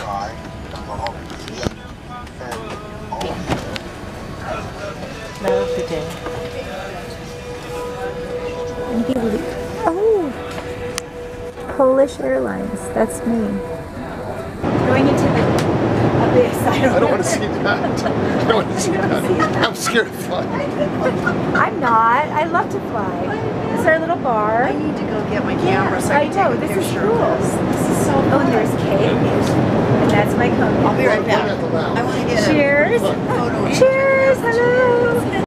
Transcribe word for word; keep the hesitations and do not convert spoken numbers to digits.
Love the day. Oh, Polish Airlines. That's me. Going into the abyss. I don't, I don't want to see that. I don't want to see that. I'm scared of flying. I'm not. I love to fly. This is our little bar. I need to go get my camera so I I can know. take a This is picture cool. of this. This is so Oh, fun. and there's cake. And that's my cone. I'll be right back. At the lounge. I want to get Cheers. a photo. Cheers. Hello.